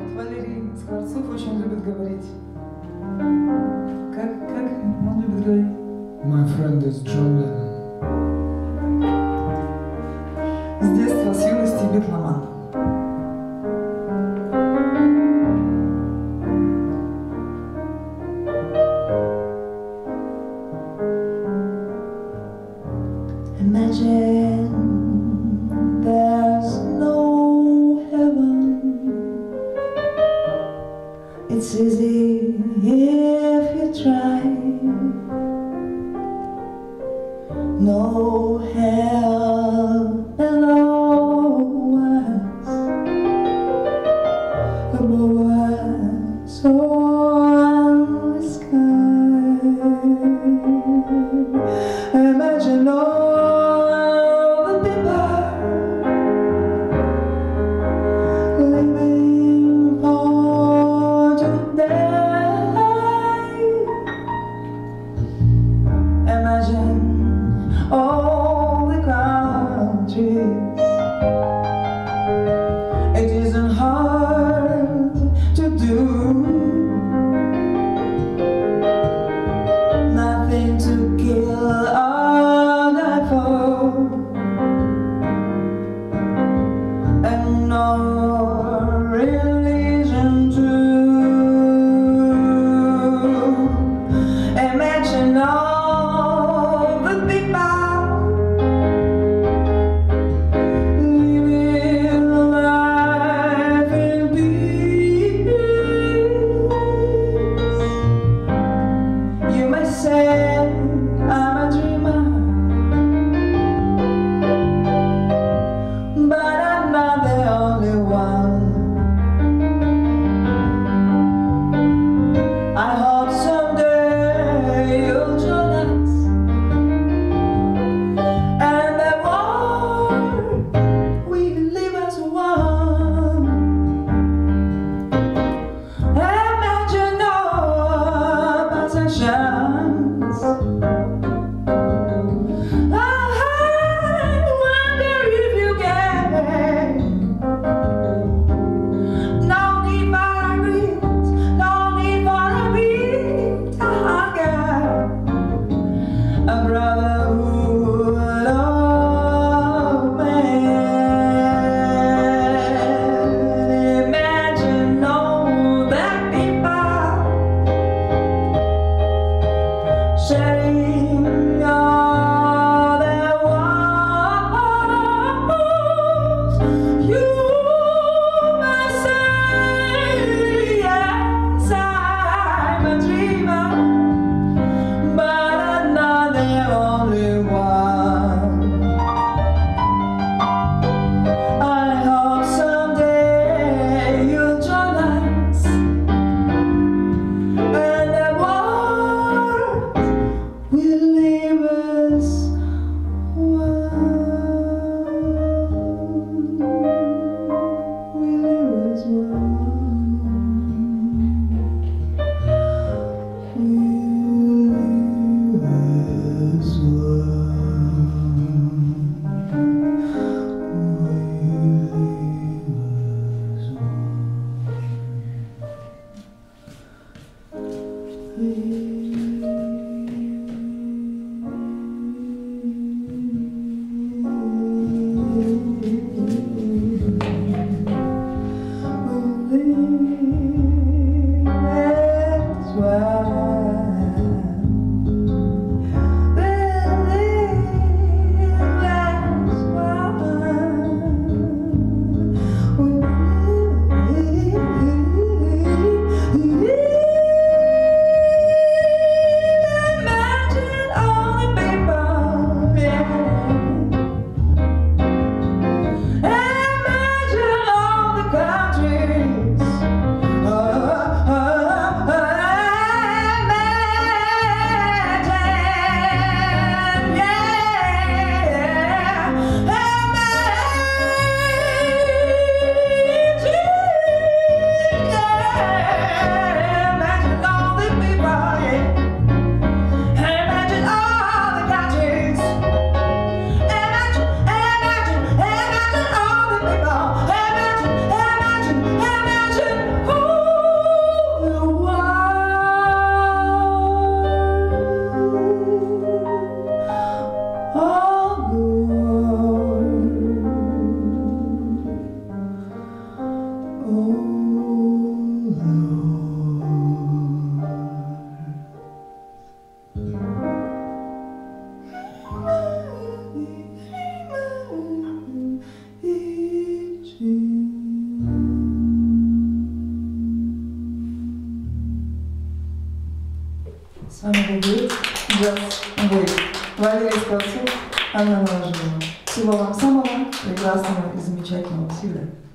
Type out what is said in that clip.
Валерий Скворцов очень любит говорить. Как он любит говорить? My friend is John Lennon. С детства, с юности битломан. Imagine there's no heaven. It's easy if you try. No hell and no words above us on the sky. Imagine all the people living for today. Imagine all the countries. It isn't hard to do. Nothing to kill or die for, and no religion too. Imagine all the people living life in peace. You may say I'm a dreamer, but I'm not the only one. I hope someday you'll join us, and that world we live as one. Imagine our possessions. I wonder if you get no need for a greed, no need for a beat, a brother who love me. С вами был W.A.V.E, Jazz, Валерий Скворцов, Анна Новожилова. Всего вам самого прекрасного и замечательного. Всегда.